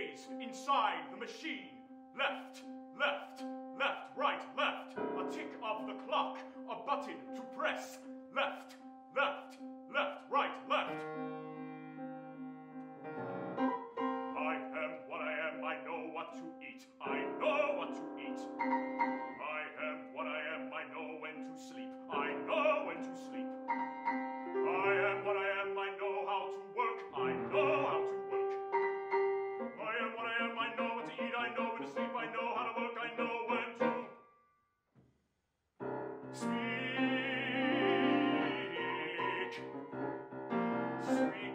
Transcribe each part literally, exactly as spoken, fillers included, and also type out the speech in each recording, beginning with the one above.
gaze inside the machine. Left, left, left, right, left. A tick of the clock, a button to press. Left, left, left, right, left. I am what I am, I know what to eat. I know what to eat. I am what I am, I know when to sleep. I know when to sleep. I am what I am, I know how to work. I know how to work. I am what I am, I know what to eat. I know when to sleep. I know how to work. I know when to speak. Speak.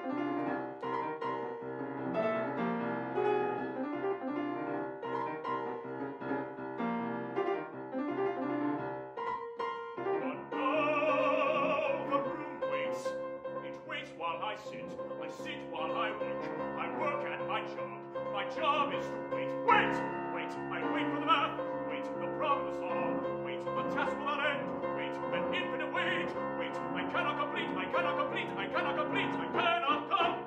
While I sit, I sit while I work. I work at my job. My job is to wait. Wait! Wait! I wait for the math. Wait, the problem to solve. Wait, the task will not end. Wait, an infinite wait. Wait, I cannot complete. I cannot complete. I cannot complete. I cannot complete.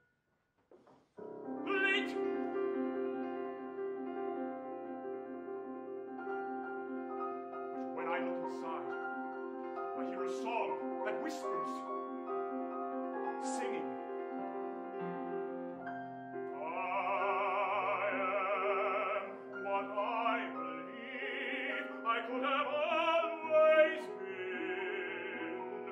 But when I look inside, I hear a song that whispers. Singing. I am what I believe I could have always been.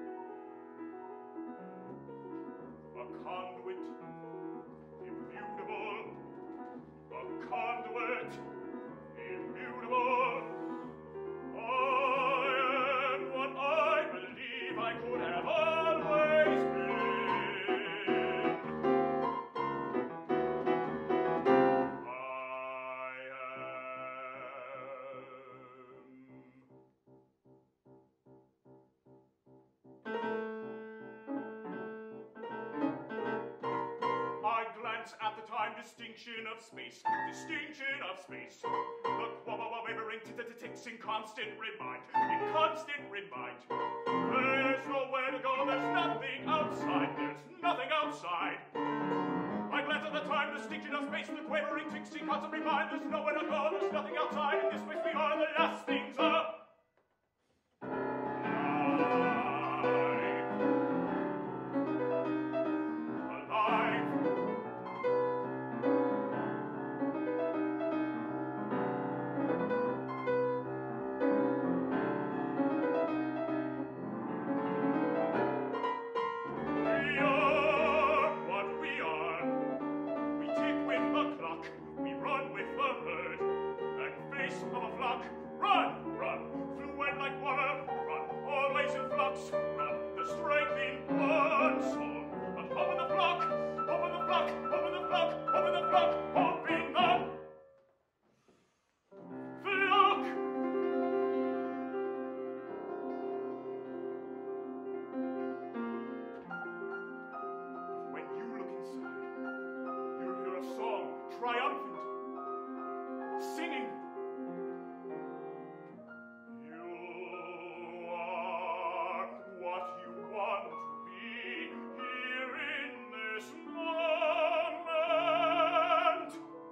A conduit, immutable. A conduit, immutable. I am what I believe I could have always been. At the time, distinction of space, distinction of space. The quabba-wavering ticks in constant remind, in constant remind. There's nowhere to go, there's nothing outside, there's nothing outside. I glance at the time, distinction of space, the quavering ticks in constant remind. There's nowhere to go, there's nothing outside. In this place we are the last things up. Triumphant, singing. You are what you want to be here in this moment.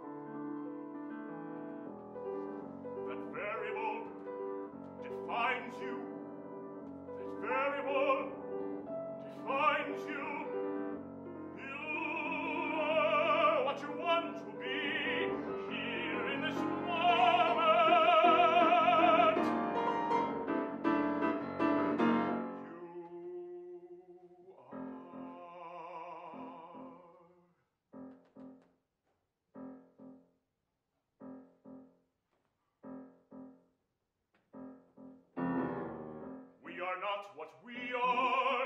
That variable defines you. That variable defines you. You are what you want to be. Here in this moment, you are. We are not what we are.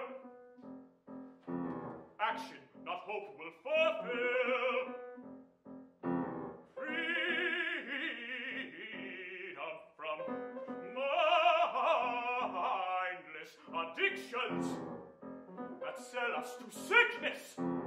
Action, not hope, will fulfill. Addictions that sell us to sickness.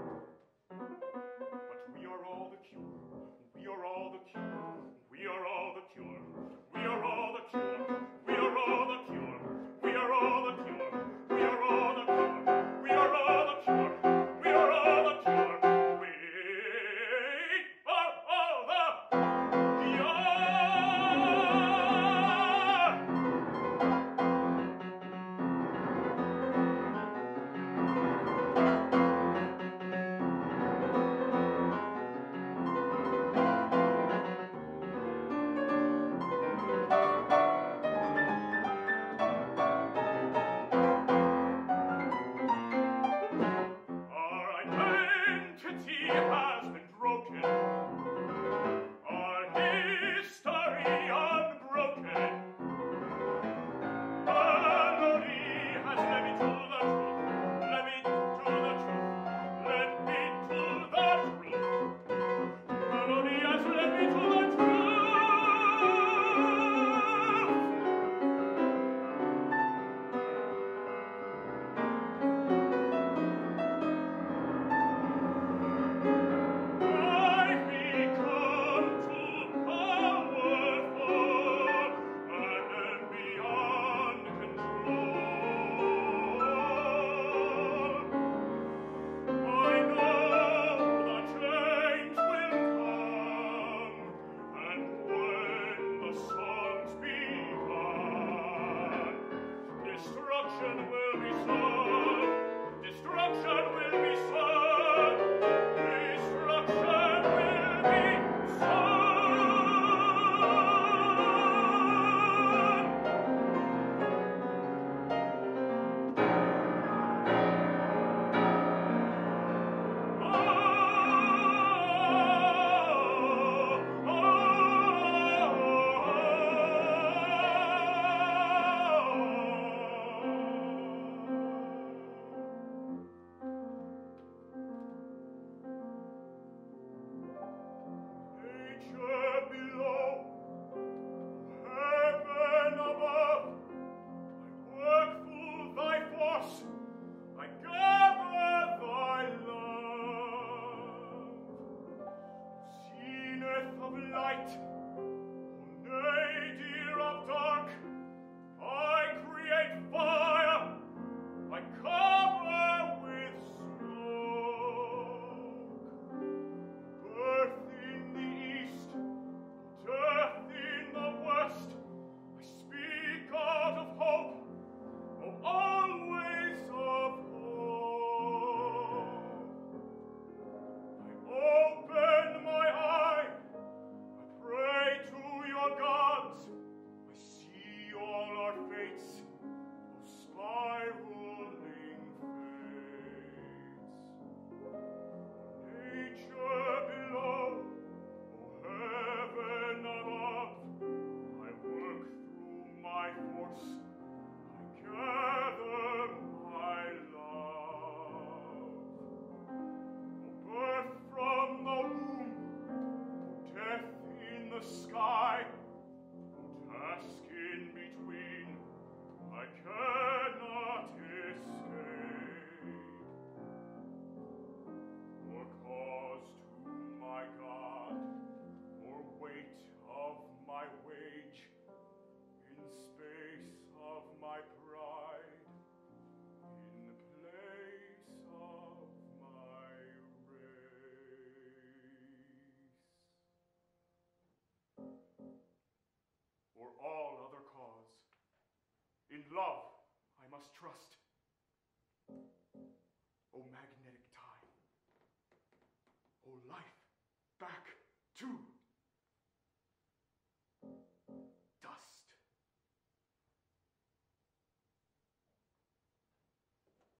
But we are all the cure. We are all the cure. We are all the cure. We are all the cure. We are all the cure. We are all the cure. We are all the cure. We are all the cure. We are all the cure. Wait. In love, I must trust.